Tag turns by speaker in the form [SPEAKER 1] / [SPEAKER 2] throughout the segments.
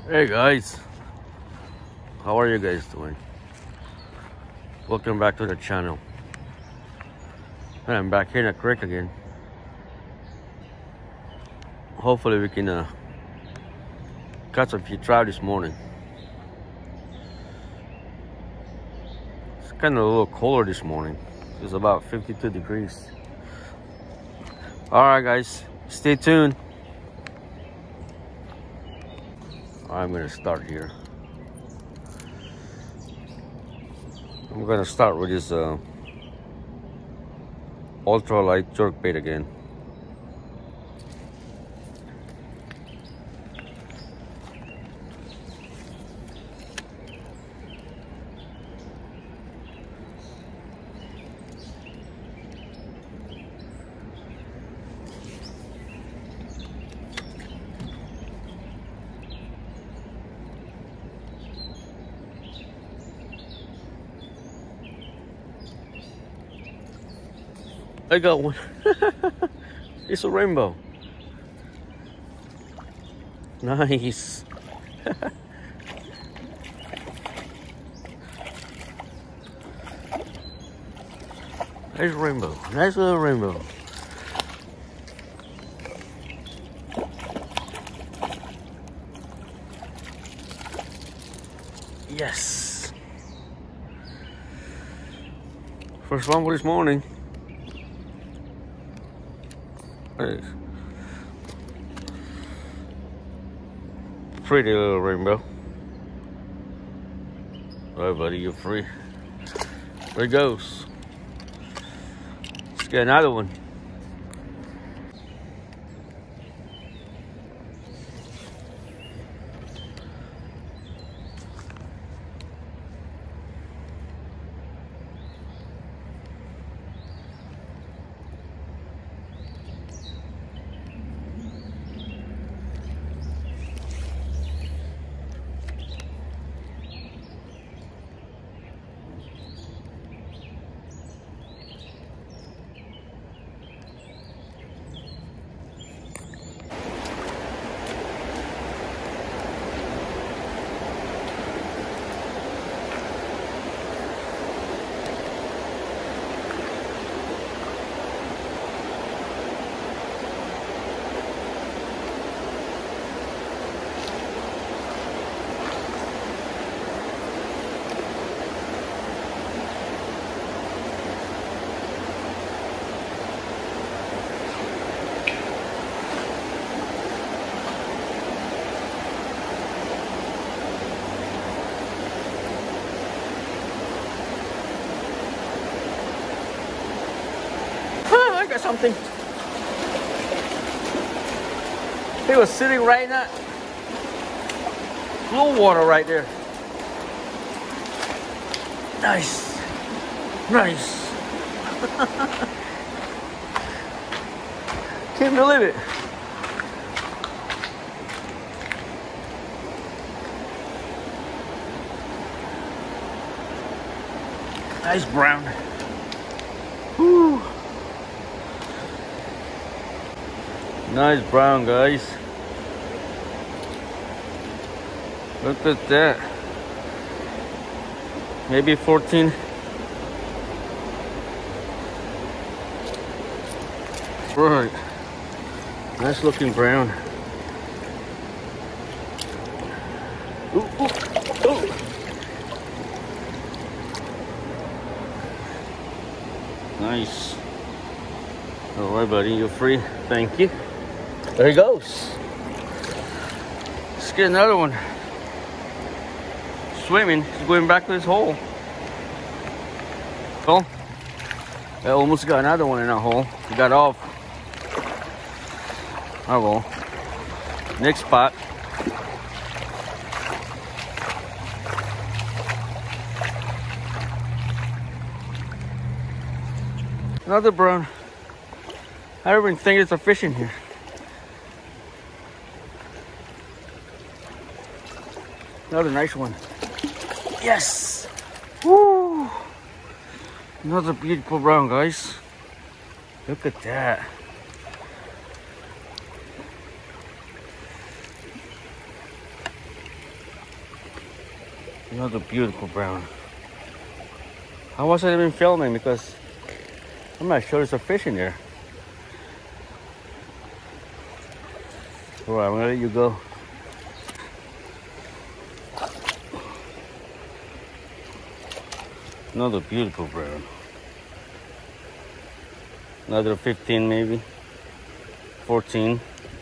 [SPEAKER 1] Hey guys, how are you guys doing? Welcome back to the channel. I'm back here in the creek again. Hopefully we can catch a few trout this morning. It's kind of a little colder this morning. It's about 52 degrees. Alright guys, stay tuned. I'm gonna start here. I'm gonna start with this ultralight jerkbait again. I got one. It's a rainbow. Nice. There's a rainbow. Nice little rainbow. Yes. First one for this morning. Nice. Pretty little rainbow. Alright buddy, you're free. There it goes. Let's get another one. I got something. He was sitting right in that blue water right there. Nice. Nice. Can't believe it. Nice brown. Whew. Nice brown, guys. Look at that. Maybe 14. Right. Nice looking brown. Ooh, ooh, ooh. Nice. All right, buddy, you're free. Thank you. There he goes. Let's get another one. Swimming. He's going back to his hole. Oh, I almost got another one in that hole. He got off. Oh well. Next spot. Another brown. I don't even think there's a fish in here. Another nice one. Yes! Woo! Another beautiful brown, guys. Look at that. Another beautiful brown. I wasn't even filming because I'm not sure there's a fish in there. Alright, I'm gonna let you go. Another beautiful brown. Another 15 maybe. 14.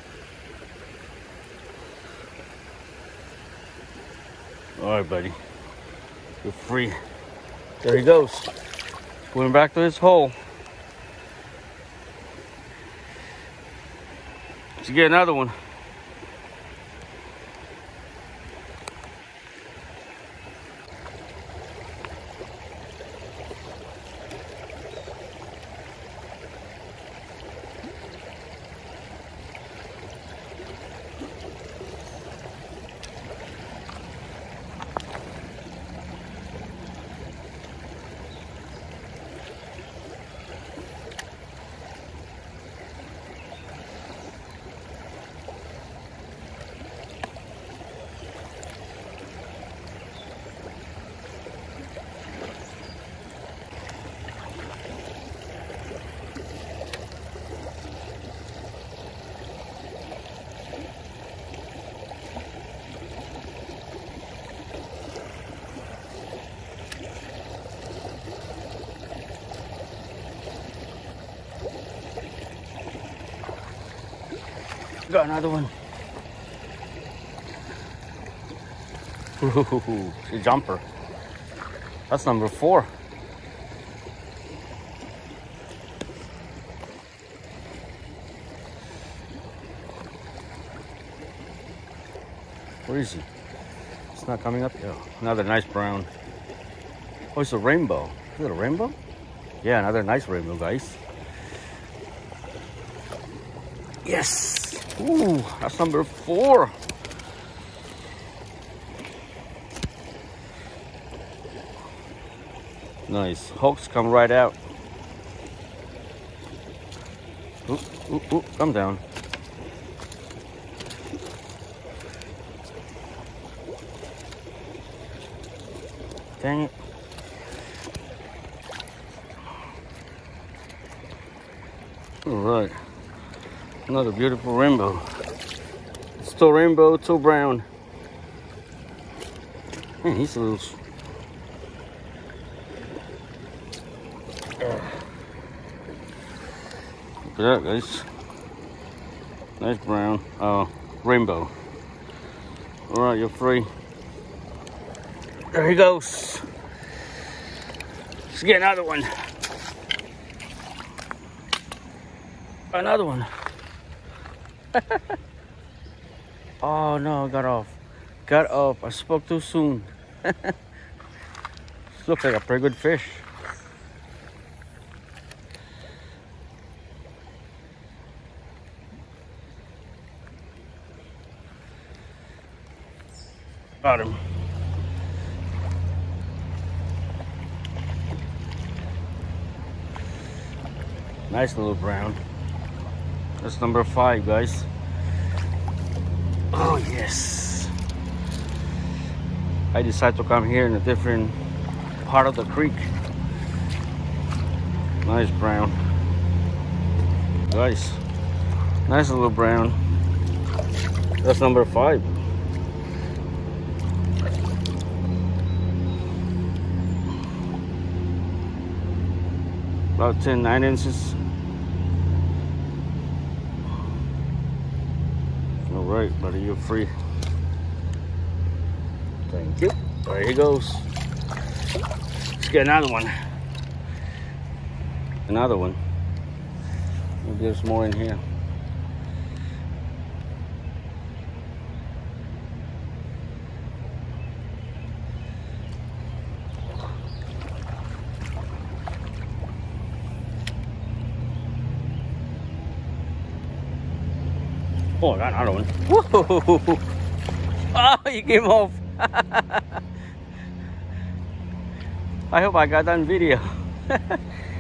[SPEAKER 1] Alright, buddy. You're free. There he goes. Going back to his hole. Let's get another one. Got another one. Ooh, a jumper. That's number 4. Where is he? It's not coming up. Oh, another nice brown. Oh, it's a rainbow. Is it a rainbow? Yeah, another nice rainbow, guys. Yes. Ooh, that's number 4. Nice. Hooks come right out. Ooh, ooh, ooh, come down. Dang it. All right. Another beautiful rainbow. It's 2 rainbow, 2 brown. Man, he's loose. Look at that, guys. Nice brown. Rainbow. All right, you're free. There he goes. Let's get another one. Another one. Oh no, got off. Got off. I spoke too soon. This looks like a pretty good fish. Got him. Nice little brown. That's number 5, guys. Oh yes. I decided to come here in a different part of the creek. Nice brown. Guys, nice little brown. That's number 5. About 9 inches. All right, buddy, you're free. Thank you. There he goes. Let's get another one. Another one. Maybe there's more in here. Oh, I got another one. Whoa! Oh, you came off. I hope I got that on video.